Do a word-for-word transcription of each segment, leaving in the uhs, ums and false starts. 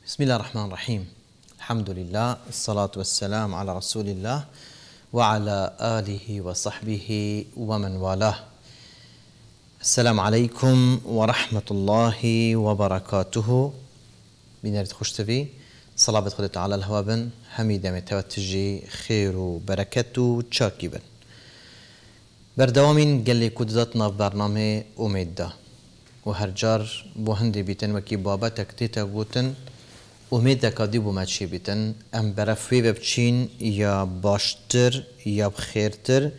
بسم الله الرحمن الرحيم. الحمد لله، الصلاة والسلام على رسول الله وعلى آله وصحبه ومن والاه. السلام عليكم ورحمة الله وبركاته. بنرد خوشتبي صلاة خدت على الهوابن حميدة متوتجي خير وبركة تشاكبا بردوامين قال لي كودتنا في برنامج أميدة وهرجار بوهندي بيتن وكي بابتك تيتا قوتن أميدة كاديبو ماتشي بيتن أم برفوي ببچين يا باشتر يا بخيرتر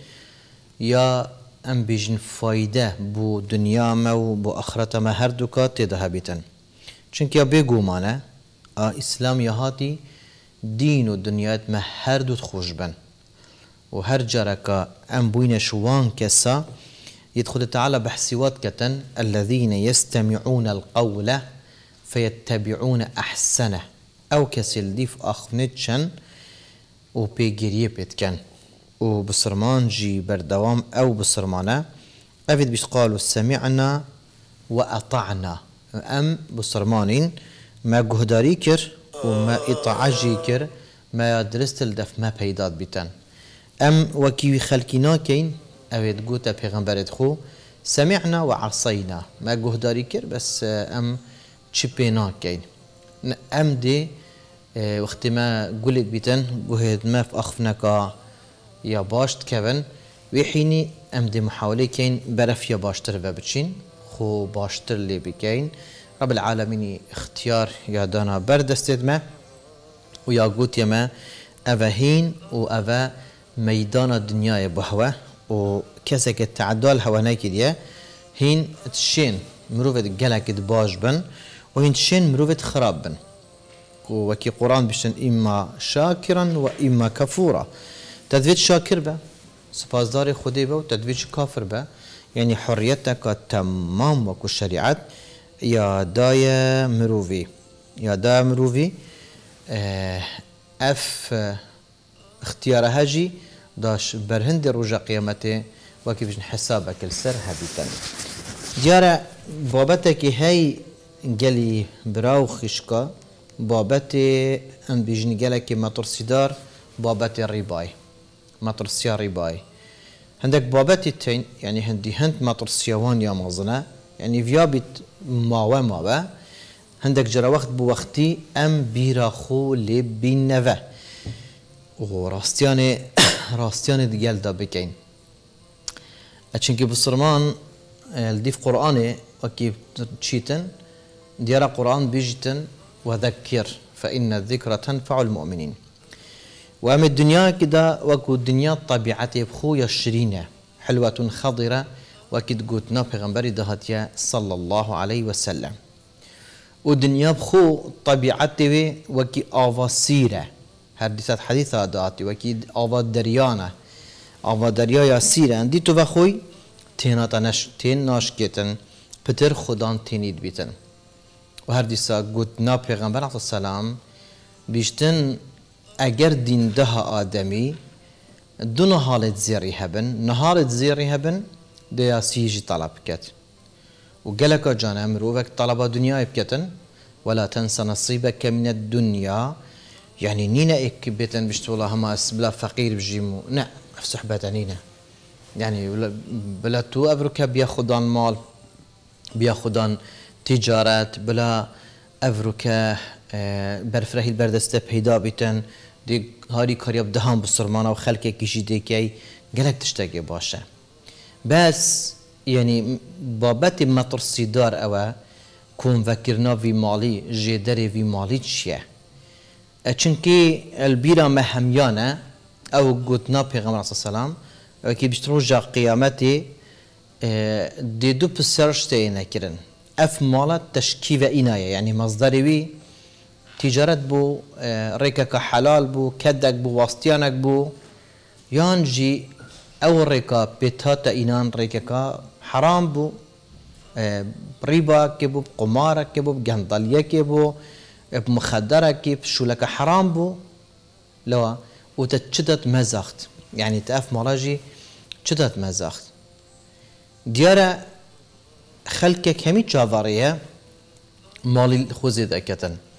يا أم بيجن فايدة بو دنيا ما و بو آخرت ما هر دوكا تيدا بيتن چونك يا بيگو مانا إسلام يهاتي دين و دنيات ما هر دو تخوش بن و هر جاركا أم بوين شوان كسا يدخل تعالى بحسيوات كتن الذين يستمعون القول فيتبعون أحسنه أو كسل ديف أخنتشن و بيجريه بيتكن و بسرمان جي بردوام أو بسرمانه أفيد بيش قالوا سمعنا وأطعنا أم بسرمانين ما جهداري كر وما إطعاجي كر ما درست الدف ما بيداد بيتن أم وكي خلقنا كين أفيد قوتا بيغمبرت خو سمعنا وعصينا ما جهداري كر بس أم تشبينا كين أم دي اه وقت ما قلت بيتن قهد ما في أخفناك يا باشت كبن وحيني أم دي محاولة كين برف يا باشتر ببتشين خو باشتر لي بكين رب العالمين اختيار يا دانا بردستد ما ويا قوت يما أفهين وأفا ميدان الدنيا بهوة وكسك التعدال هواناك دي هين تشين مروفة جلك باش بن وهين تشين مروفة خراب بن وكي قرآن بشن إما شاكرا وإما كفورا تدفيد شاكر با سپاس دار خودی با و تدویج کافر با يعني حريتك تمام وكو الشريعات يا دايا مروفي يا دايا مروفي اه اف اختيار هاجي داش برهند رجا قيامته وكيف حسابك السر هبيتن ديارة بابتك هاي قالي براو خشكا بابتي ام بيجني قالك مطرسيدار بابتي الرباي مطرسيا رباي عندك بابتي التين يعني هندي هند مطرسيوان يا مازنا يعني فيابت ماوا ماوا عندك جرى وقت بوقتي ام بيراخو لبين نفا وراستياني راستياني ديال دا بكين اتشنكي بصرمان الديف قرآني وكيف تشيتن ديارة قرآن بيجتن وذكر فإن الذكرى تنفع المؤمنين وأم الدنيا كده وكو الدنيا طبيعتي بخويا الشرينة حلوة خضرة وكد قوتنا بغنبري دهاتيا صلى الله عليه وسلم والدنيا بخو طبيعتي وكي آفا سيرة هردسات حديثة دهاتي وكي آفا دريانة آفا دريايا سيرة عندي تو بخوي تينا تنش تين ناش كتن بتر خدان تينيد بيتن وهردسات قوتنا بغنبري عليه السلام بيشتن اگر دين ده آدمي دون حالت زيري هبن نهارت زيري هبن ديا سيجي طلب كت وقالك جانا مروفك طلب دنيا بكتن ولا تنسى نصيبك من الدنيا يعني نينا اك بيتن بشتولا هما اسبلا فقير بجيمو نا في صحبة نينا يعني بلا تو افريكا بياخدان مال بياخدان تجارات بلا افريكا برفرهي البردسته بيدا بيتن دي هاري كارياب دهان بسرمانه وخلقه كيشي ديكي قالك تشتاقي باشا بس يعني بابت مطرسي دار اوا كون فكرنا في مالي جدري في مالي تشيه چونكي البيرا مهميانه او قوتنا پیغمبر صلى الله عليه وسلم كي بيشتروجا قيامتي دي دو بسرشتي نكرن اف مالات تشكيف انايه يعني مصدري وي تجارت بو ريكا حلال بو كدك بو واسطيانك بو يانجي او ريكا بيتاتا اينان ريكا حرام بو ريبا كبو قمارك كبو بقنطلية كبو بمخدرك كيب شولك حرام بو لو وتتشتت مزاخت يعني تاف مراجي تشتت مزاخت ديارة خلقك همي جافارية مالي خوزي ذاكتن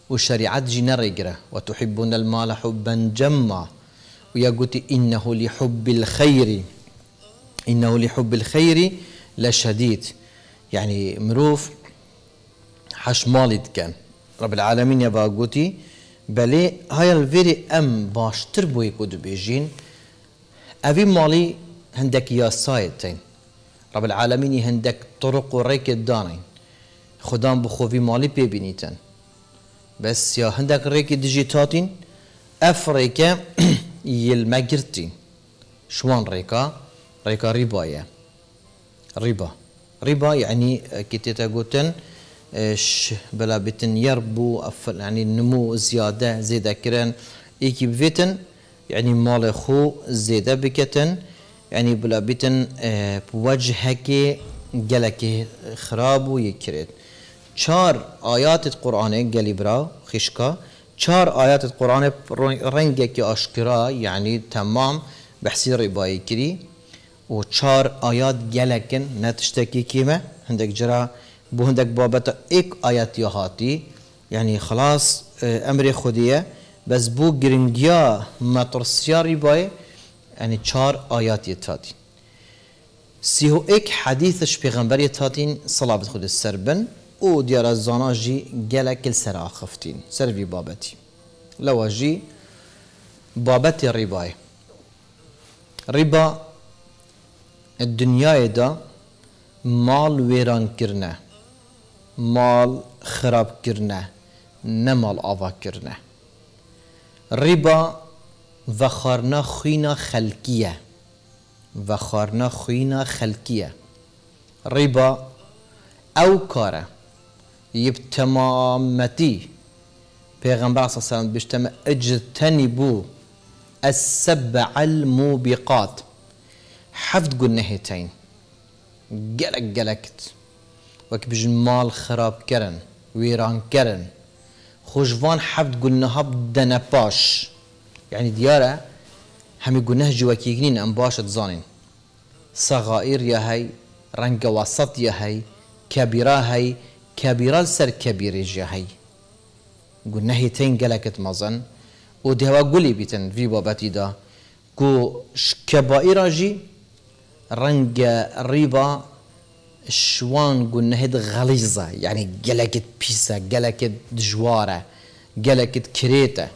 وشريعت جينا ريقرة وتحبون المال حبا جما ويقول إنه لحب الخير إنه لحب الخير لشديد يعني مروف حش مالي كان رب العالمين يا باقوتي بلي هاي الفيري أم باشتر بو يكود بيجين أبي مالي هندك يا سايتين رب العالمين هندك طرق وريك الدانين خدام بخوفي مالي بيبينيتن بس يا هندك ريك ديجيتاتين أفريكا يلمجرتين شوان ريكا ريكا رباية ربا ربا يعني كتيتا قوتن اش بلا بتن يربو يعني النمو زيادة زيادة كرن ايكي بفيتن يعني مال خو زيادة بكتن يعني بلا بتن اه بوجهك جلك خراب ويكرد چار آيات القرآن قالي برا خشكا چار آيات القرآن رنجك أشكرا يعني تمام بحسي رباي كري و چار آيات جلكن نتشتكي كيما هندك جرا بو هندك بابتا ايك آيات يهاتي يعني خلاص امر خودية بس بو گرنگيا مطرسيا رباي يعني چار آيات يتاتي سيهو ايك حديثش پیغمبر يتاتين صلاة خود السربن و ديار الزانا جي جلك السرا خفتين سر في بابتي لو جي بابتي الرباي ربا الدنيا دا مال ويران كرنا مال خراب كرنا نمال آوا كرنا ربا وخارنا خوينا خلقية وخارنا خوينا خلقية ربا او كاره يبتمامتي پیغمبر صلى الله عليه وسلم بيجتمع اجتنبوا السبع الموبقات حفظ قنهتين قلق قلقت وك بيجن مال خراب كرن ويران كرن خوشوان حفظ قنها بدنا باش يعني ديارة همي قنه جواكيقنين ام باش تزانين صغائر يا هاي رنق وسط يا هاي كبيرة هاي كبيرة لسر كبيرة جا هاي قنهتين قلقت مازن ودهوا قولي بيتن في بابتي دا كو كبائر جي رنج ريبا شوان قلنا هيد غليظة يعني قلقت بيسا قلقت جوارة قلقت كريتة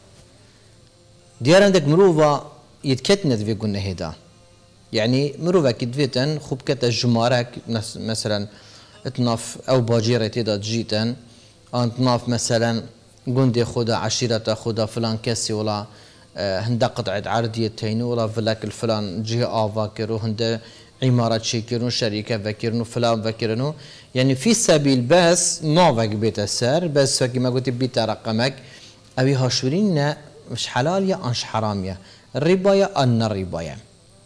ديار عندك مروفا يتكتنت في قلنا هيدا يعني مروفا كدفيتن خوب كتا جمارك مثلا اتناف او باجيرة تيدا جيتن انتناف مثلا قندي خدا عشيرة خدا فلان كسي ولا هندا قطعة عردية تينو ولا فلاك الفلان جهة آفاكرو هندا عمارة شيكرون شركة فكرنو فلان فكرنو يعني في سبيل بس ما فاك بيت السر بس فكي ما قلت بيت رقمك أبي هاشورين مش حلال يا أنش حرام يا الربا يا أن الربا يا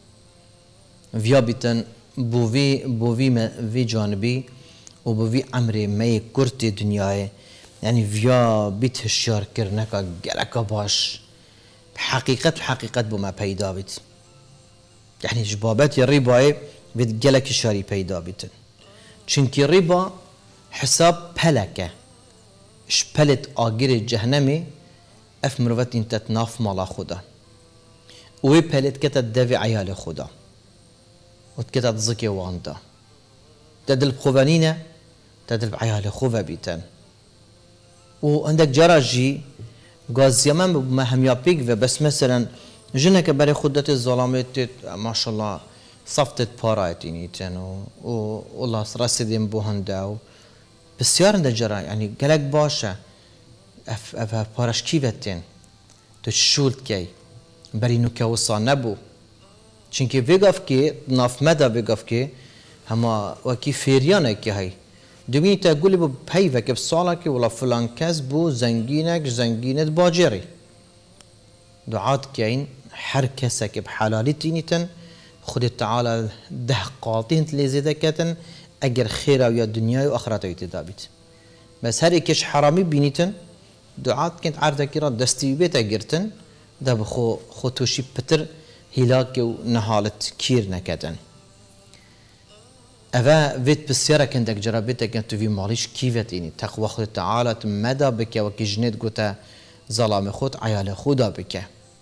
فيا بيتن بوفي بوفي في جانبي وبوفي عمري ما كرت دنياي يعني فيا بيت هشيار كرنكا جلكا باش حقيقة حقيقة بما پیدا بيت يعني جبابات الربا بيت جلك شاري پیدا بيتن چونكي ربا حساب پلكه اش پلت آگیر جهنمي اف مروت انت تناف مالا خدا وي پلت كتا دوي عيال خدا وكتا تزكي واندا تدل بخوانينه تدل بعيال خوفا بيتن وعندك جراجي غاز يمن ما هم يابيك بس مثلا جنك بري خدت الظلامات ما شاء الله صفتت بارايتيني تنو والله راسدين بوهندا بسيار عندك جرا يعني قالك باشا اف اف باراش كيفتين تشولت كي بري نو كوصا نبو چونكي فيغاف كي ناف مدى فيغاف كي هما وكي فيريانا كي هاي دومي تقولي بو بهيفك بصالك ولا فلان كاس بو زنجينك زنجينة باجري دعات كاين حركسك بحلالتينيتن خد تعالى ده قاطين تلزيدكتن اجر خيرا ويا دنيا واخرته يتدابيت بس هر كش حرامي بينيتن دعات كنت عرضك راه دستي بيت اجرتن ده بخو خوتوشي بتر هلاك ونهالت كير نكتن أفا فيت بسيارة كندك جرابتك كنت في ماليش كيفتيني تقوى خود تعالى مدى بك وكي جنيد قوتا ظلام خود عيال خودا بك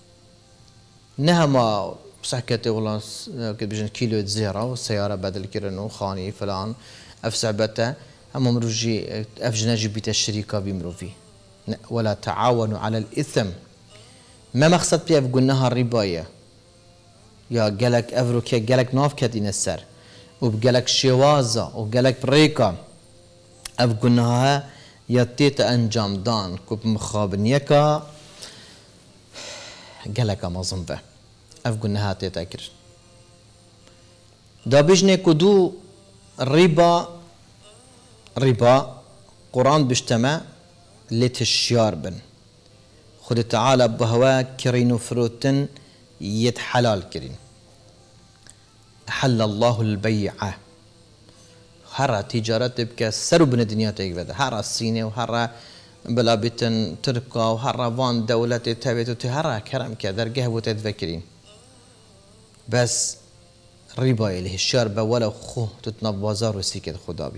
نهما سحكتي والله كنت بجن كيلو زيرة والسيارة بدل كيرنو خاني فلان اف سعبته اما مروجي اف جناجي بيت الشريكة بمروفي ولا تعاونوا على الإثم ما مقصد بي اف قلناها الرباية يا قالك افرو كي قالك ناف كدين السر وبقالك شوازة وقالك بريكا اف قلناها يتيت انجام دان كوب مخابنيكا قالك ما ظنبه اف قلناها تيتاكر دا بجني كدو الربا ربا قرآن بجتمع لتشيار بن خد تعالى بهوا كرين فروتن يتحلال كرين حل الله البيع هرا تجارت بك سرو بن الدنيا تيجبد هرا الصيني وهرا بلا بيتن تركا وهرا فان دولة تابت هرا كرم كذا قهوة تتذكرين بس ربا اللي الشاربة ولا خو تتنب بازار وسيكت خدابي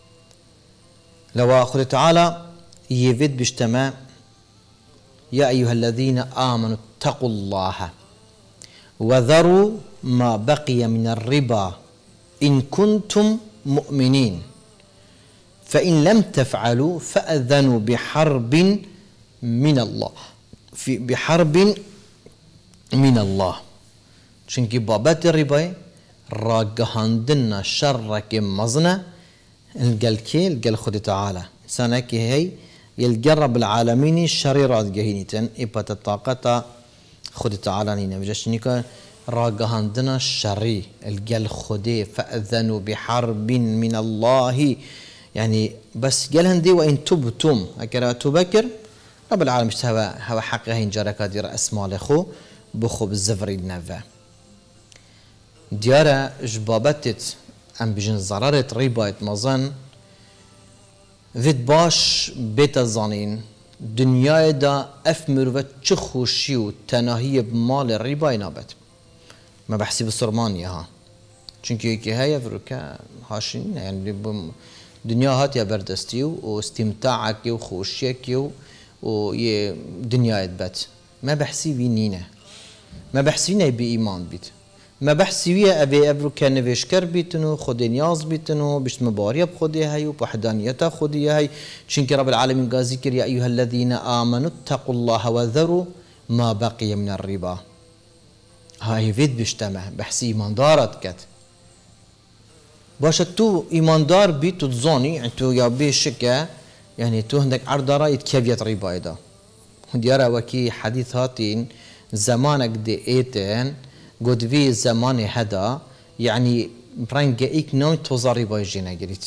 لو أخذ تعالى يفيد باجتماع يا أيها الذين آمنوا اتقوا الله وذروا ما بقي من الربا إن كنتم مؤمنين فإن لم تفعلوا فأذنوا بحرب من الله في بحرب من الله چونكي بابات الربا راقهاندنا شرك مزنة القلكي القل خد تعالى سنك هي يلقرب العالمين الشريرات جهينيتن إبات الطاقة خد تعالى نينا بجشنيك راقهاندنا الشري القل خدي فأذنوا بحرب من الله يعني بس قال هندي وإن تبتم أكرا تبكر رب العالمين هوا هوا حقه ينجرك دير أسماء لخو بخو بالزفري النفا ديارة جبابتت ام بجن ضررة رباية مظن فيد باش بيت الظانين دنيا دا افمر و تشخوشي و تناهي بمال الرباية نابت ما بحسي بسرمانيا ها چونكي يكي هاي فروكا هاشين يعني دنيا هاتيا بردستي و استمتاعك و خوشيك و يه دنيا بات ما بحسي بينينا ما بحسي بينا بإيمان بيت ما بحثي ويا أبي أبرو كان نفشكر بيتنو خدي نياز بيتنو بيش مبارية بخدي هاي وبحدانيتها خدي هاي شنك رب العالمين قال ذكر يا أيها الذين آمنوا اتقوا الله وذروا ما بقي من الربا هاي فيد بيجتمع بحثي إيمان دارت كت باشا تو إيمان دار بيتو تزاني يعني تو يا بيشكا يعني تو عندك عردارة يتكفيت ربا دا ديارة وكي حديث هاتين زمانك دي ايتين قد في زمان هذا يعني برانج إيك نوع توزاري بايجينا قريت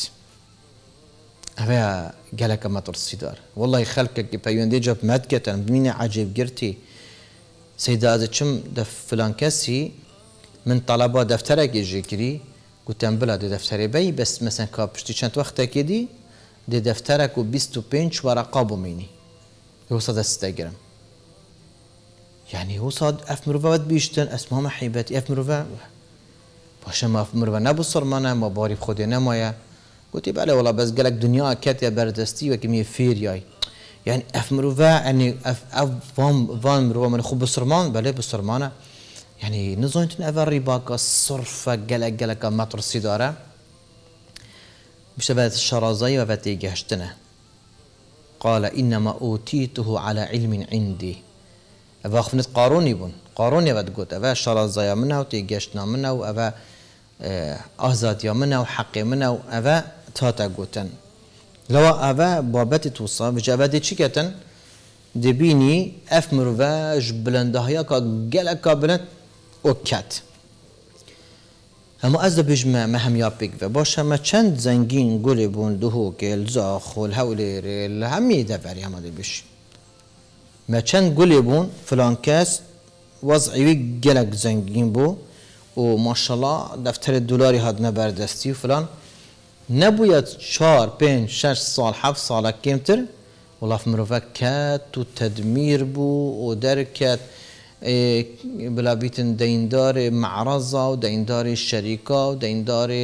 هذا قالك ما ترسي دار والله خلقك بيوندي جاب مدكة بمين عجيب قرتي سيدا هذا كم دف فلان كسي من طلبات دفترك يجي كري قلت أنا بلا دي دفتري بي بس مثلا كابشتي كانت وقتها كدي دي دفترك وبيستو بينش ورقة بميني يوصل استجرام يعني هو صاد اف مروفات بيشتن اسمها محيبتي اف مروفا باشا ما اف مروفا نبو صرمانه ما باري بخودي نمايا قلت بله والله بس قالك دنيا كاتيا بردستي وكمية فيرياي يعني اف مروفا يعني اف اف فان فان مروفا من خوب بصرمان بله بصرمانه يعني نظنت ان افر ريباك الصرفه قالك قالك ما ترسي داره بشبه الشرازي وفتي جهشتنا قال انما اوتيته على علم عندي أبا خفنت قارون يبون قارون يبد قلت أبا شرازايا منها وتيجشنا منها وأبا أهزات يا منها وحقي منها وأبا تاتا قلتن لو أبا بابتي توصى بجابة دي شكتن دبيني أفمر فاج بلندهيا كجلك بلند وكات اما از بجمع مهم يابيك باش ما چند زنگين قولي بون دهو كيل زاخ والهولير الهمي دفعري هما دي بش ما چند قولي بون فلان كاس وضعي جلك زنگين بو وما شاء الله دفتر الدولاري هاد نبردستي وفلان نبويت شار بين شش صال حف صالك كيمتر والله في مروفا كات وتدمير بو ودركات بلا بيتن ديندار معرضة وديندار الشركة وديندار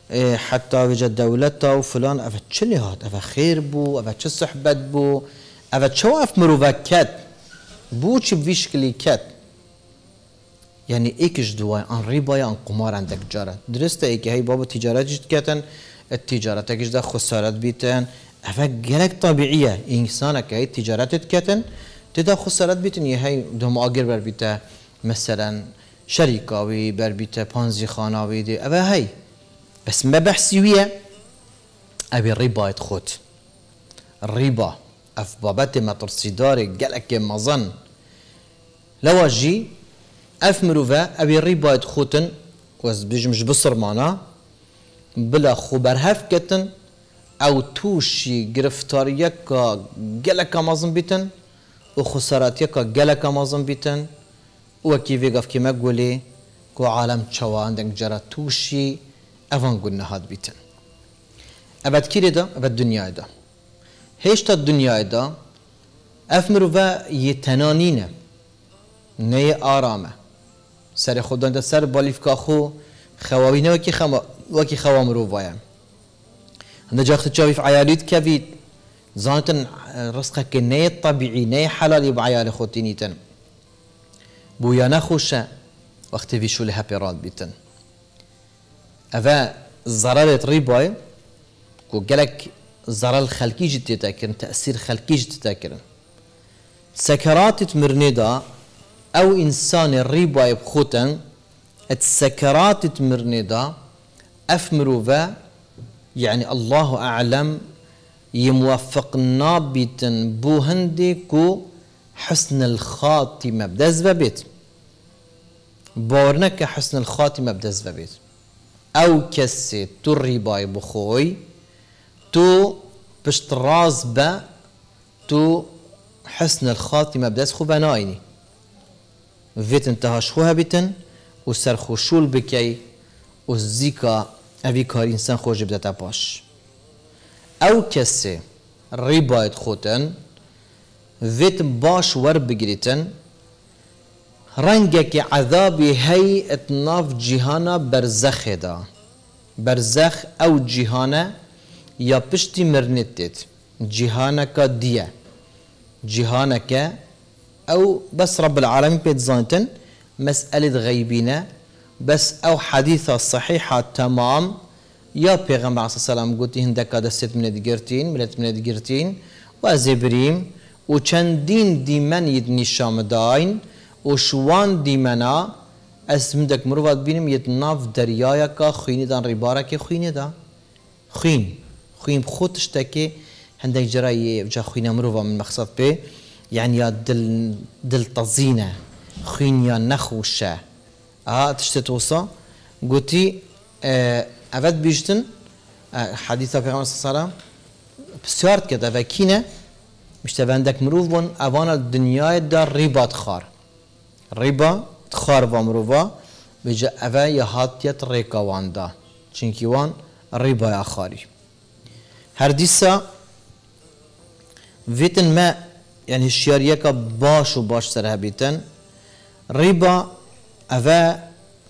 حتى وجد دولته وفلان أفا تشلي هات أفا خير بو أفا تش صحبت بو أفا تشو أف مروفا كات بو چي بفيشكلي كات يعني ايكش دواي ان ريبايا ان قمار عندك جارة درست ايكي هاي بابا تجارة جد كاتن التجارة تكش دا خسارات بيتن أفا جالك طبيعية إنسانك هاي التجارات كاتن تدا خسارات بيتن يهاي دهم آجر بر بيتا مثلا شركة وي بر بيتا بانزي خانة وي دي أفا هاي بس ما بحثي ويا أبي الربا يتخوت الربا أف بابات ما ترصيداري جالك مظن لو أجي أف مروفا أبي الربا يتخوتن وز بيجي مش بصر معنا بلا خبر هف كتن أو توشي گرفتاریه که گلک مازن بیتن و خساراتیه که گلک مازن بیتن و کی ویگاف کی مگولی که عالم چوا عندك جرا توشي أفان قلنا هاد بيتن أبد كيري دا أبد دنيا دا هيش تا الدنيا دا أفمرو و يتنانينه ني آرامه سر خودان دا سر باليف كاخو خواوينه وكي خوا وكي خوا مروفايا عند جاخت تشافي عياليت كافيت زانتن رزقك ني طبيعي ني حلال بعيال خوتينيتن بويا نخوشة وقت في شو لها بيراد بيتن أفا الضرر ريباي كو قالك الضرر الخلقي جد تتاكرن تأثير خلقي جد تتاكرن سكرات تمرندا أو إنسان الريباي بخوتن السكرات تمرندا أفمروفا يعني الله أعلم يموفقنا بيتن بو هندي كو حسن الخاتمة بدز بيت بورنك حسن الخاتمة بدز بيت أو كسي تو الرباي بخوي تو بشتراز با تو حسن الخاتمة بدز خو بنايني فيت انتها شخوها بيتن وسرخو شول بكي والزيكا أبي كار إنسان خوش بدأت باش أو كسي ربايت خوتن فيت باش ور بجريتن رنجك عذابي هي اتناف جهانا برزخ دا برزخ أو جهانا يا بشتي مرنتت جهانك ديا جهانك أو بس رب العالمين بيتزانتن مسألة غيبينا بس أو حديثة صحيحة تمام يا پیغمبر عليه السلام قلت هندك دست من دقيرتين ملت من دقيرتين وزبريم وچندين ديمن يدني شام داين وشوان ديمنا اسمدك مروات بينم يتناف دريايا كا خويني دان ريبارا كي خويني دا خوين خوين بخوتش تاكي هندك جراي جا خوينا مروفا من مقصد بي يعني يا دل دل تزينه خوين يا نخوشه اه تشتتوصا قلتي اه أفاد بيجتن حديثة في عمر صلى الله عليه وسلم بسيارت كده فكينة مش تبندك مروف بون أوانا الدنيا دار ربا تخار ربا تخار ومروفا بيجا أفا يهاتيت ريكا واندا چنكي وان ربا يا خاري هرديسا فيتن ما يعني الشياريكا باش وباش سرها بيتن ربا أفا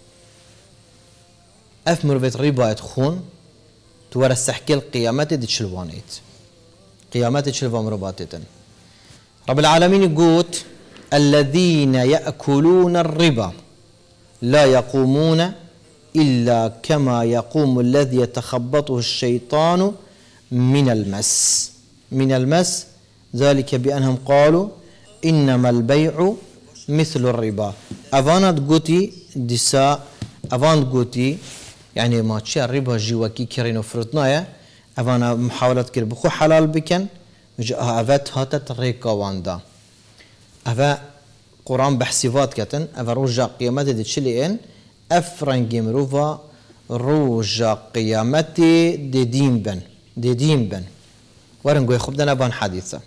أفمر بيت ربا يتخون تورا السحكي القيامات دي تشلوانيت قيامات تشلوان رباتتن رب العالمين يقول الذين يأكلون الربا لا يقومون إلا كما يقوم الذي يتخبطه الشيطان من المس من المس ذلك بأنهم قالوا إنما البيع مثل الربا أفانت قوتي دسا أفانت قوتي يعني ما تشي الربا جواكي كرينو فرطنايا أفانا محاولة كير بخو حلال بكن أفات هاتت ريكا واندا أفا قرآن بحسيفات كتن أفا روجا قيامتي دي تشليين أفرنجي مروفا روجا قيامتي دي دين بن دي دين بن ورنقوي خبدنا بان حديثة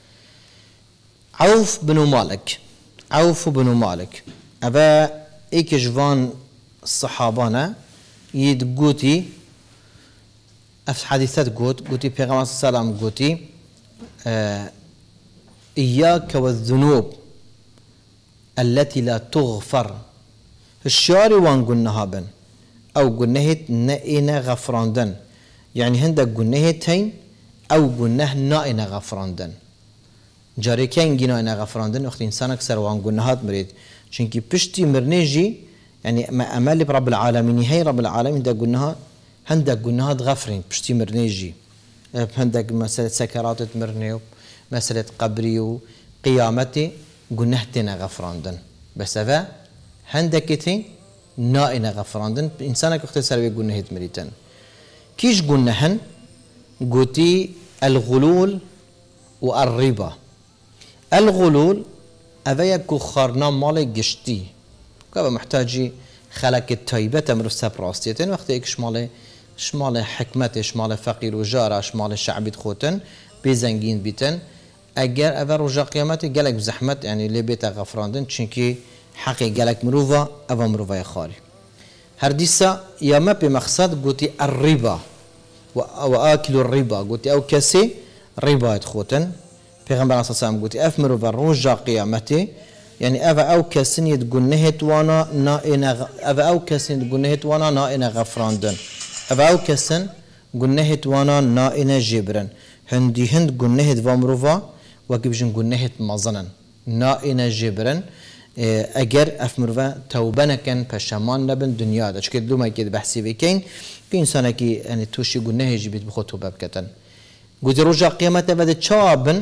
عوف بن مالك عوف بن مالك أفا إيك جوان الصحابانا يد قوتي أف حديثات قوت قوتي بيغمبر صلى الله عليه وسلم قوتي آه إياك والذنوب التي لا تغفر الشاري وان قلنا هابن او گناهت نائنا غفراندن يعني هندك گناهت هين او گناه نائنا غفراندن جاری کن گناه نائنا غفراندن وقت انسان اکثر وان گناهات مرید چونکی پشتی مرنجی يعني ما امل برب العالمين هي رب العالمين ده گناهات هندك گناهات غفرين پشتی مرنجي هندك مسألة سكرات مرنيو مسألة قبري وقيامتي گناهتنا غفراندن بس هذا هندك تين نائنا غفراندن انسانك وقت سر گناهت مريتن كيش گناهن قوتي الغلول والربا الغلول أبايا كخارنا مال جشتي كابا محتاجي خلق التايبة تمر سبراستيتين وقت ايكش مال شمال حكمت شمال فقير وجارة شمال شعبي خوتن بزنجين بيتن اگر اول رجا قيامتي جالك بزحمت يعني لي بيتا غفراندن چونكي حقي جالك مروفا اوا مروفا خالي هرديسا يا ما بمقصد قوتي الربا واكل الربا قوتي او كسي ربا خوتن پیغمبر صلی الله علیه و قوتي افمرو بر رجا قيامتي يعني اوا او كسن يتقنهت وانا نائنا اوا او كسن يتقنهت وانا نائنا غفراندن اوا او كسن قنهت وانا نائنا جبرن هندي هند قنهت وامروفا وكيبجن قنهت مظنا نائنا جبرن اگر افمروفا توبنا كان پشمان نبن دنيا دا چكد لو ما يكد بحثي بكين كي انسان كي يعني توشي قنه جبت بخو توبه بكتن قوتي رجع قيامته بده تشابن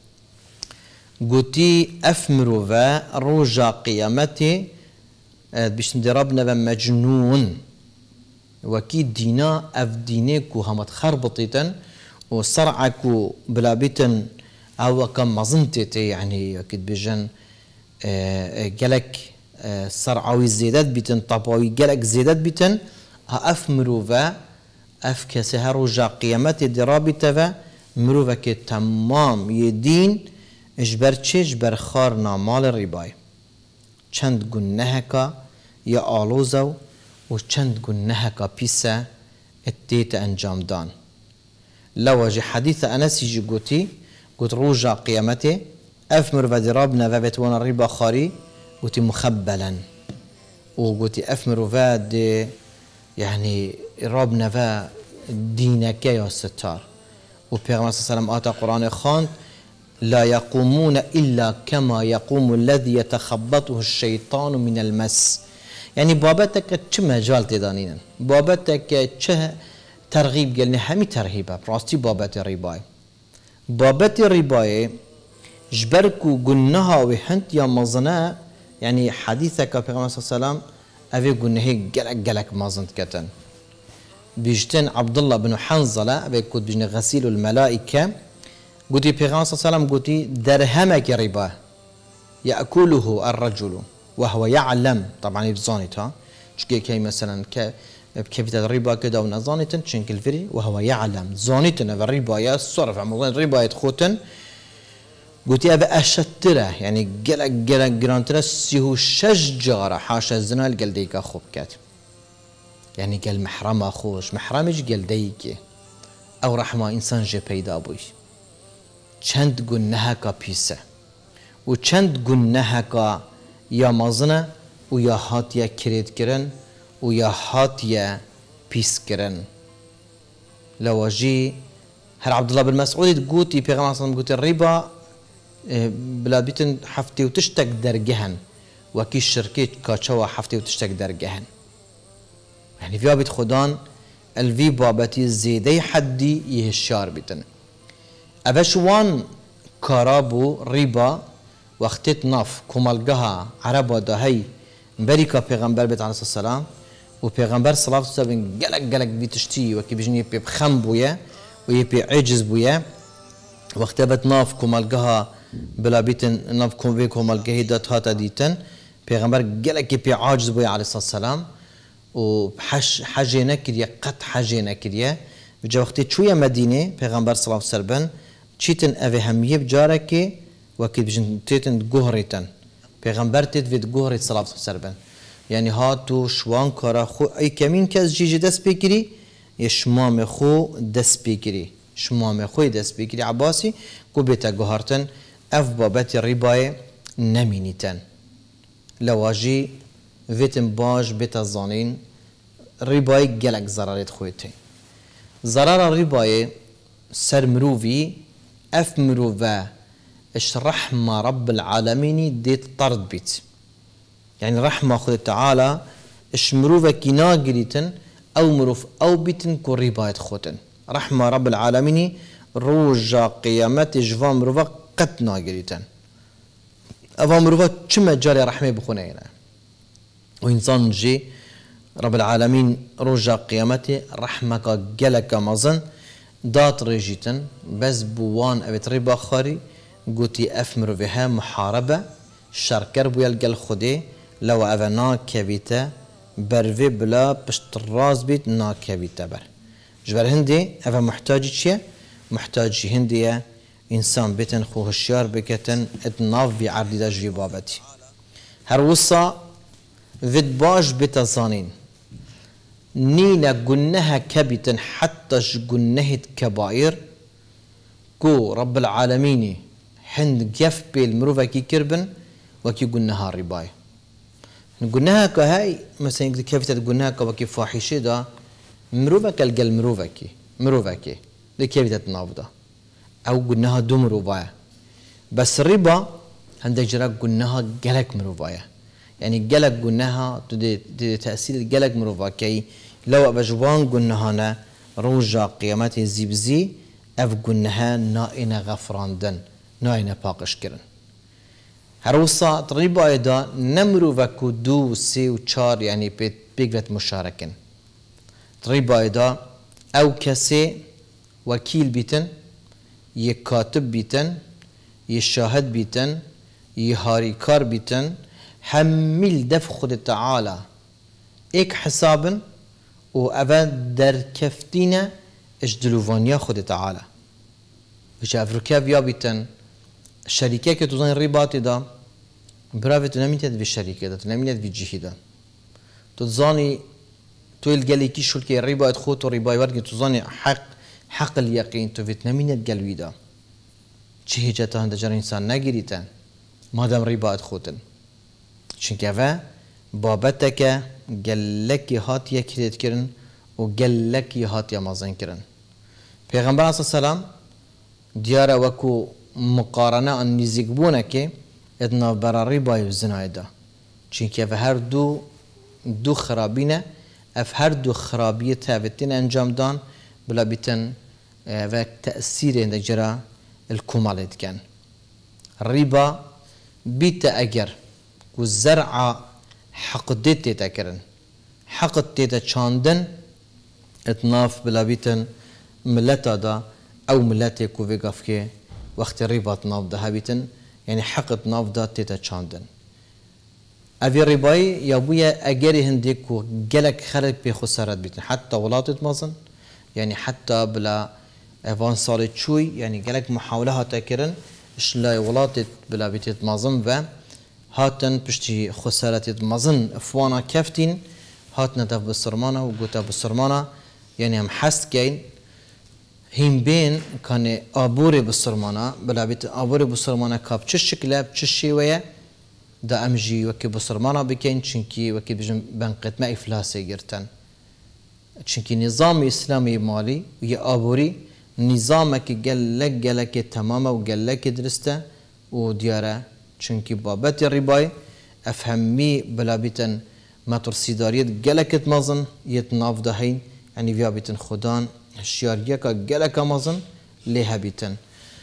قوتي افمروفا رجع قيامتي بيش ندربنا بمجنون وكي دينا اف دينيكو همت خربطيتن وصرعكو بلابيتن او كم مظنتي يعني اكيد بيجن جلك صرعوي زيادات بيتن طباوي جلك زيادات بيتن اف مروفا اف كسها رجع قيامتي درابتها مروفا كي تمام يدين اجبر چه اجبر خارنا مال الرباي چند گنهكا يا آلوزو و چند گنهكا بيسا التيت انجام دان لواجه حديث انس يجي قوتي قلت رجع قيامتي افمر ودرابنا وبتوانا الربا خاري قلت مخبلا وقلت افمر وفاد يعني رابنا و دينك يا ستار وبيغمبر صلى الله عليه وسلم آتا قرآن خان لا يقومون إلا كما يقوم الذي يتخبطه الشيطان من المس يعني بابتك چه مجال تدانين بابتك چه ترغيب قلنا همي ترهيبه براستي بابت الرباي بابت الرباي جبركو قلناها وحنت يا مظنا يعني حديثك بيغمبر صلى الله عليه وسلم أبي قلناه جلك جلك مظنت كتن بيجتن عبد الله بن حنظلة أبي كود بجن غسيل الملائكة قلت بيغمبر صلى الله عليه وسلم قلت درهمك ربا يأكله الرجل وهو يعلم طبعا يبزانتها شكي كي مثلا ك كيف الربا كده ونظانتن شنكل فري وهو يعلم زانتنا الربا يا الصرف عموما الربا يتخوتن قلت أبا أشتره يعني جلق جلق جرانتره سيهو شجارة حاشا الزنا الجل ديكا خوب كات يعني قال محرم أخوش محرمش قال ديكي أو رحمة إنسان جي بيدا بوي چند گناه کا پیسه و چند گناه کا یا مزنه و یا هاتیا کرید کرن و یا هاتیا پیس کرن لواجی هر عبدالله بن مسعود قوتي پیغمبر صلی الله علیه و سلم الربا بلا بيتن حفتي وتشتك درجهن وكي الشركات كاتشوا حفتي وتشتك درجهن يعني في بيت خدان الفي بابتي زيدي حدي يهشار بيتن أفشوان كارابو ربا وقتت ناف كمالجها عربا دهي بريكا پیغمبر بيت عليه السلام و پیغمبر صلى الله عليه وسلم جلك جلك بيتشتي وكي بيجني بخم بويا ويبي عجز بويا وقت بت ناف كمالجها بلا بيتن ناف كومبي كمالجه دات هاتا ديتن پیغمبر جلك بي عاجز بويا عليه الصلاة والسلام وحش حاجة نكريا قط حاجة نكريا بجا وقت شوية مدينة پیغمبر صلى الله عليه وسلم چیتن اوه همیه بجاره که وکی بجن تیتن گوهریتن پیغمبر تیت وید گوهریت صلی الله علیه وسلم یعنی ها تو شوان کارا خو ای کمین کس جیجی دست بگیری یه شمام خو دست بگیری شمام خو دست بگیری عباسی کو بیتا گوهرتن اف بابت ربای نمینیتن لواجی ویتن باج بیتا زانین ربای گلک ضررت خویته ضرر ربای سر مروفی اف مروفا اش رحمة رب العالمين ديت طرد بيت يعني رحمة خد تعالى اش مروفا كنا قريتن او مروف او بيتن كو ربايت خوتن رحمة رب العالمين روجا قيامت جفا مروفا قد ناقريتن افا مروفا كما جاري رحمة بخونينا وإنسان جي رب العالمين روجا قيامته رحمك جلك مزن دات رجيتن بس بوان ابت ربا خاري قوتي افمر بها محاربة شركر بويا القل خدي لو افنا كبيتا بروي بلا بشت الراس بيت نا كبيتا بر جبر هندي افا محتاج شيء محتاج هندية انسان بيتن خو هشيار بكتن اتناف في عردي دا جي بابتي هروسا فيد باش بتزانين نينا قنها كبيتن حتى قنهت كبائر كو رب العالمين هند جف بيل مروفا كي كربن وكي قنها الرباية قنها كهاي مثلا كيف تقولها كوكي فاحشة دا مروفا كالجل مروفا كي مروفا كي ده كيف تتنافدا أو قنها دو مروفاية بس الربا عندك جرا قنها جلك مروفاية يعني جلك قنها تدي تأثير جلك مروفا كي لو أبجوان قنها نا روجا قيامات زيبزي أف قنها نائنا غفراندن نائنا باقش كرن هروسا تريبا ايدا نمرو وكو دو سي و چار يعني بيقرت مشاركن تريبا ايدا او كسي وكيل بيتن يكاتب بيتن يشاهد بيتن يهاريكار بيتن حميل دف خود تعالى ايك حسابا و افا در كفتينا اجدلوفانيا خود تعالى وش افريكا بيا بيتن الشركة که توزان رباطی دا برای تو نمیتونی به شرکت دا تو نمیتونی به جهی دا تو زانی تو الجلی کی شول که رباط خود و ربای ورگی تو زانی حق حق اليقين تو فيت نمينت جلوي دا چه جتا هند جر انسان نگیریتن مادام رباط خودن چون که و بابتک گلکی هات یکیت کرن و گلکی هات یمازن کرن پیغمبر صلی الله علیه وسلم دیار وکو مقارنه ان نزیک بونه که ادنا برا ربای و زنای دا چون که و هر دو دو خرابینه اف هر دو خرابیه تاوتین انجام دان بلا بیتن و تأثیر اند جرا الكمالت كان الربا بيت اگر و زرع حق ديت تكرن حق ديت چاندن اتناف بلا بيتن ملتا دا او ملتا كو وقف كي وقت الربا تناف ده بيتن يعني حق تناف دا تيتا چاندن اوی ربای یا بویا اگری هندی کو گلک خرج به خسارت بیتن حتی ولاتت مازن يعني حتى بلا افان سال چوي يعني گلک محاوله هاتا کرن اشلا ولاتت بلا بیتت مازن و هاتن پشتی خسارت مازن افوانا کفتین هاتن دف بسرمانه و گوتا بسرمانه يعني هم حست کین هم بين كان آبور بسرمانه بلا بیت آبور بسرمانه کاب چه شکله چه شیوه دا امجي وكي بسرمانه بكين چنكي وكي بجم بنقت ما افلاسي گرتن چنكي نظام اسلامي مالي ويا آبوري نظامك گلك گلك تماما و گلك درسته و دياره چنكي بابت الرباي افهمي بلا بيتن ما ترسيداريت گلك مازن يتناف دهين يعني ويا بيتن خدان شياريكا گلك مازن ليها بيتن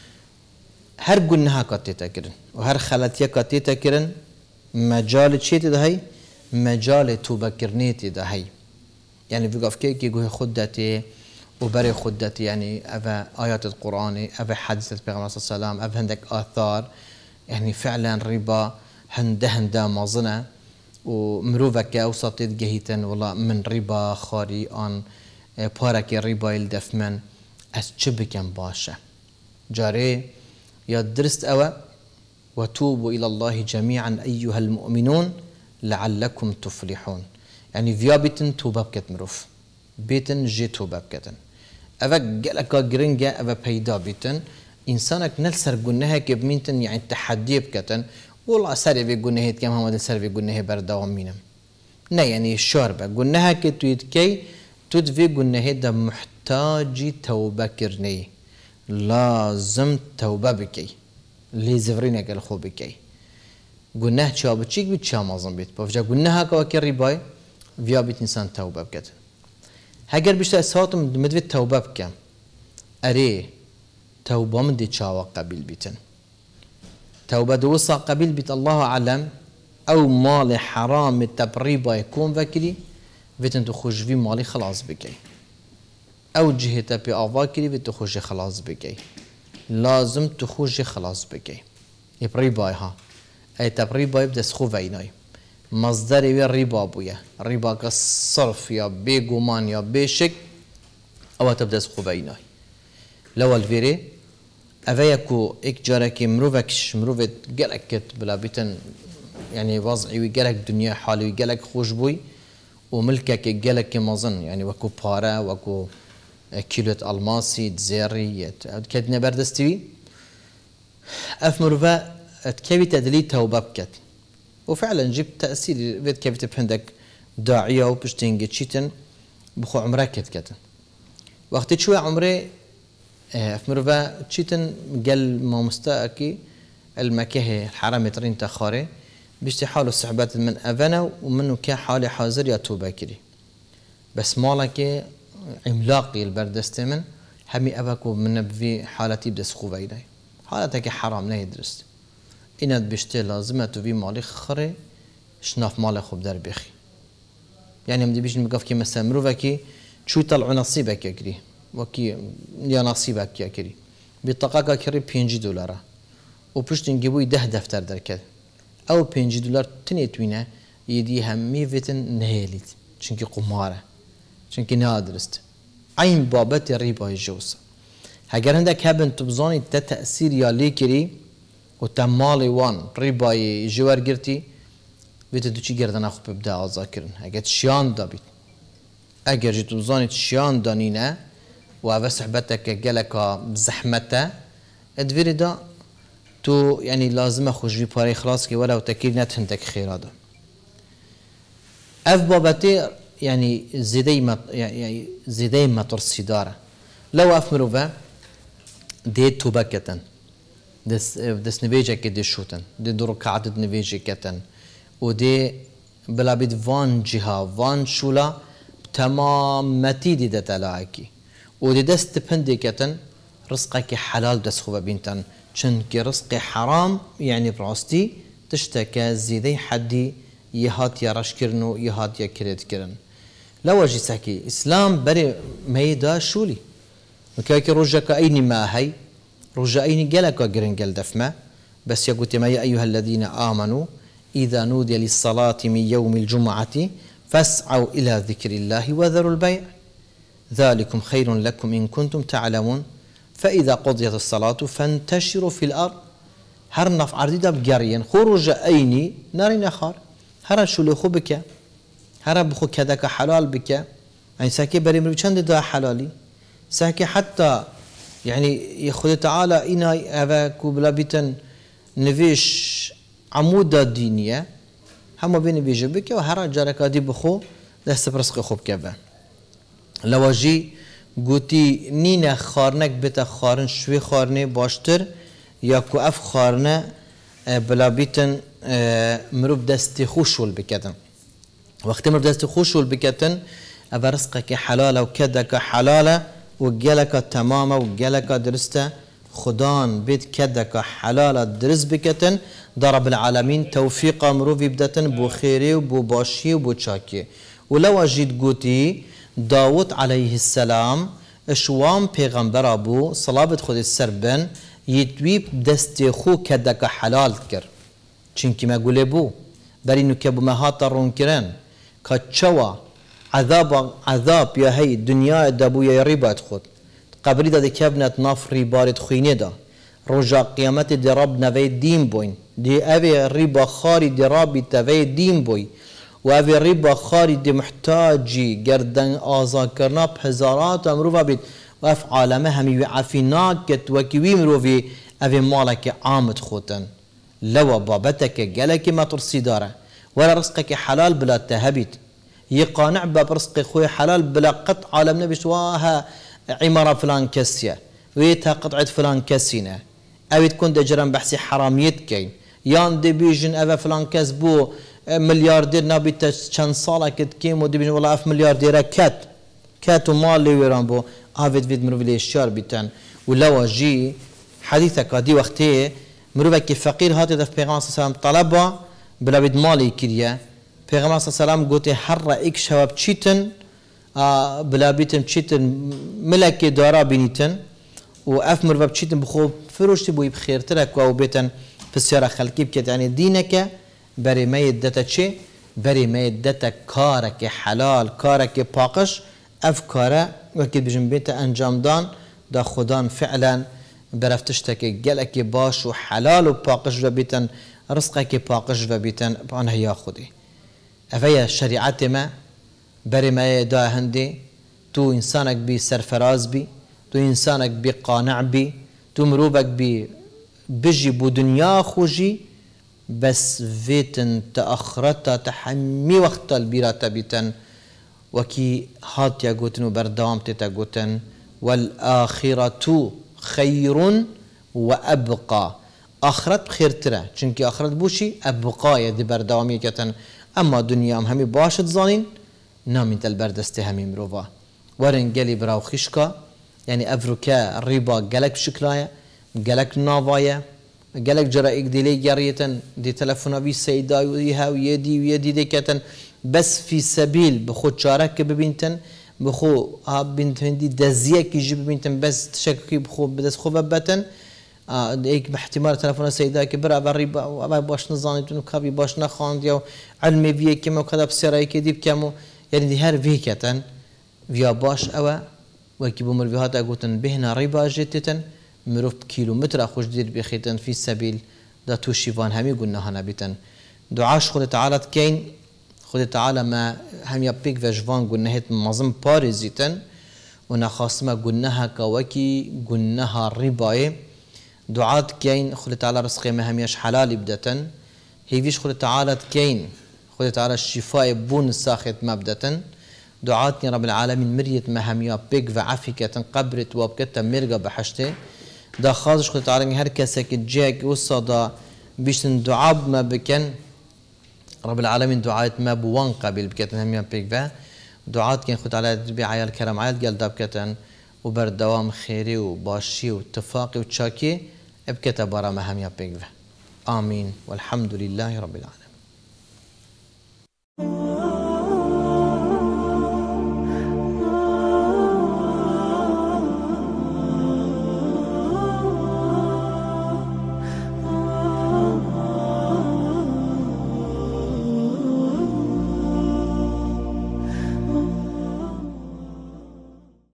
هر گنها كاتيتا كرن و هر خلطيا كاتيتا كرن مجال چيت دهي مجال توبه کرنيت دهي يعني في قف كي جوه خدتي وبري خدتي يعني أفا آيات القرآن أفا حديث البيغمبر صلى الله عليه وسلم أفا عندك آثار يعني فعلا ربا هنده هنده مازنة ومروفك وسطيت جهيتن والله من ربا خاري آن بارك ربا الدفمن أسجبكم باشا جاري يا درست أوا وتوبوا إلى الله جميعا أيها المؤمنون لعلكم تفلحون يعني فيا بيتن توبة بكت مروف بيتن جي توبة بكتن أفا جلكا جرنجا أفا بيدا بيتن إنسانك نلسر قنها كبمينتن يعني تحدي بكتن والله سري في قنها كم هم سري في قنها بردوام مينم نه يعني شاربه قلناها كي تويتكي تدفي قلنا هذا محتاج توبة كرني لازم توبة بكي اللي زفرينك الخو بكي قلناه شاب تشيك بيت شامازن بيت بفجأة قلناها كواكر باي فيا بيت إنسان توبة بكت هاجر بيشتا اسهاتم مدفت توبة بكم أري توبة من دي تشاوى قبيل بيتن توبة دوصا قبيل بيت الله أعلم أو مال حرام التبريبا يكون فكري فيتن تخرج في مالي خلاص بكي أو جهة بي أفاكري فيتن تخرج خلاص بكي لازم تخرج خلاص بكي يبريبا ها أي تبريبا يبدأ سخو فيناي مصدر وی ربا بويا ربا كالصرف يا بيغمان يا بيشك أو تبدأ سخو فيناي لو الفيري أفيكو إك جاركي مروفكش مروفت جلكت بلا بيتن يعني وضعي ويجلك دنيا حالي ويجلك خوش بوي وملكك جلك مظن يعني وكو بارا وكو كيلوت الماسي تزيري كدنا بردستوي اف مروفا تكوي تدلي توبه بكت وفعلا جبت تاثير فيت كيف تبهندك داعيه وبشتينج تشيتن بخو عمرك كتكتن وقت شوي عمري اف مروفا تشيتن قال ما مستاكي المكيه الحرام ترين تخاري بيشتي حاله الصحبات من أفنا ومنه كحالي حاضر يا توبة كري بس مالك عملاقي البردست من همي أباكو من في حالتي بدس خوبيناي حالتك حرام نه درست إنت بيشتي لازمة في مالي خري شناف مالي خوب در بخي يعني مدي بيش نقف كي مثلا مروفكي شو يطلعوا نصيبك يا كري وكي يا نصيبك يا كري بطاقة كري بينجي دولار وبشت نجيبوي ده دفتر دركت او پنج دلار تنیتوینه یدی همی ویتن نهیلید چونکی قماره چونکی نادرست عین بابت ریبای جوسا اگر هندک هبن تبزانی تا تأثیر یا لیکری و تمالی وان ریبای جوار گرتی ویتن تو چی گردن اخو ببدا آزا کرن اگر شیان دا بید اگر جی تبزانی شیان دانینه و اوه صحبتك گلکا زحمته ادویری دا تو يعني لازم خوش في باري خلاص كي ولا وتكيل نتهندك خير هذا اف بابتي يعني زيدي ما يعني زيدي ما ترسي داره لو اف مروفا دي توبكتن دس دس نبيجه كده شوتن دي دور قاعده نبيجه كتن ودي بلا بيد فان جهه فان شولا تمام متيدي دتلاكي ودي دست بندكتن رزقك حلال دس خوبه بنتن چونك رزق حرام يعني براستي تشتكى زيدي حدي يهات يا رشكرنو يهات يا كريت كرن لو اجي ساكي اسلام بري ميدا شولي وكاكي رجاك ايني ما هي رجا ايني قالك قرن قال دفما بس يقول ما يا ايها الذين امنوا اذا نودي للصلاه من يوم الجمعه فاسعوا الى ذكر الله وذروا البيع ذلكم خير لكم ان كنتم تعلمون فإذا قضيت الصلاة فانتشروا في الأرض هر نف عردي دا بقرين خروج أيني نارين أخر هر شو لخو بك هر بخو كذاك حلال بك يعني ساكي بري مربي چند دا حلالي ساكي حتى يعني يخد تعالى إنا أفا كوبلا بيتن نفيش عمودة دينية هما بين بيجي بك وهر جارك دي بخو دست برسق خوب كبا لواجي گوتی نینه خارنک بتا خارن شوی خارنه باشتر یا کو اف خارنه بلا بیتن مروب دستی خوشول بکتن وقتی مروب دستی خوشول بکتن اف رزقك حلاله و کدک حلاله و گلک تمامه و گلک درسته خدان بيت كدك حلاله درس بكتن ضرب العالمين توفيق مروفي بدتن بو خيري وبو باشي وبو تشاكي ولو اجيت قوتي داود عليه السلام اشوام پیغمبر ابو صلابت خود السربن يتويب دستي خو كدك حلال كر چنكي ما قوله بو برينو كبو مهات رون كرن كتشوا عذاب عذاب يا هي الدنيا دابو يا ريبات خود قبري دا كابنت نافري بارد خوينه دا رجا قيامت دي رب نوي دين بوين دي اوي ريبا خاري دي رابي توي دين بوي وأبي ربا خارج محتاجي جردن آزا كرنا بهزارات أمروفا بيت وأف عالمه همي وعفيناك كتوكيوي مروفي أبي مالك عامد خوتن لو بابتك جالك ما ترسي داره ولا رزقك حلال بلا تهبيت يقانع برزق خوي حلال بلا قطع عالم نبيش واها عمارة فلان كسية ويتها قطعة فلان كسينة أو تكون دجران بحسي حراميت كين يان دي بيجن أفا فلان كسبو ملياردير نبي چند سالة كت كيم ودي بيجن والله أف ملياردير كات كات ومال لي ويران بو آفيد فيد مروفي الشار بيتن ولو جي حديثك دي وقتي مروفك فقير هاتي دف بيغمان صلى الله عليه وسلم طلبا بلا بيد مالي كريا بيغمان صلى الله عليه وسلم قوتي حر ايك شواب تشيتن آه بلا بيتن تشيتن ملكي دارا بينيتن واف مروفا تشيتن بخو فروشتي بوي بخير ترك او بيتن في السيارة خلقي بكت يعني دينك بري ما يدتا تشي بري ما يدتا كارك حلال كارك باقش اف كارا وكيد بجن بيتا انجام دان دا خدان فعلا برفتشتك جلك باش وحلال وباقش وبيتن رزقك باقش وبيتن بانها ياخذي افيا شريعتي ما بري ما دا هندي تو انسانك بي سرفراز بي تو انسانك بي قانع بي تو مروبك بي بجي بو دنيا خوجي بس فيتن تأخرتا تحمي وقت البيرات بيتن وكي هات يا قوتن وبردام تتا قوتن والآخرة خير وأبقى آخرت بخير ترى چونكي آخرت بوشي أبقى يدي بردامي كتن أما دنيا هم همي باشد زانين نامين البردسته همي مروفا ورن قلي براو خشكا يعني أفروكا الربا قلق بشكلايا قلق نافايا قلق جرائك دي لي جاريتن دي تلفونا بي سيدا ويها ويدي ويدي دي كتن بس في سبيل بخود شارك ببنتن بخو ها بنت هندي دزيه كي يجيب بنتن بس تشكي بخو بدس خو ببتن آه هيك باحتمال تلفون سيدا كبر بالربا وابا باش نظاني تنو كابي باش نخاند يا علمي بيه كما كذا بسراي كديب كمو يعني دي هر فيكتن فيا باش اوا وكي بمر فيها قوتن بهنا ربا جتتن مروف كيلومتر خوش دير بخيتن في سبيل دا تو شيفان همي قلنا هنا بيتن دعاش خد تعالى كين خد تعالى ما هم يبيك وجوان قلنا هيت مازم بارزيتن ونخاصمة قلناها كوكي قلناها رباي دعات كين خد تعالى رزقي ما هم يش حلال بدتن هي فيش خد تعالى كين خد تعالى الشفاء بون ساخت مبدتن دعاتني رب العالمين مريت ما هم يبيك وعفكة قبرت وابكتا مرقى بحشته دا خاصش خد تعالى هر كسك جاك وصدا بيشتن دعاب ما بكن رب العالمين دعاء ما بوان قبل بكتن هم يبيك به دعاء كان خد على دربي عيال كرم عيال قال دابكتن وبرد دوام خيري وباشي واتفاقي وتشاكي ابكت برا ما هم يبيك به آمين والحمد لله رب العالمين.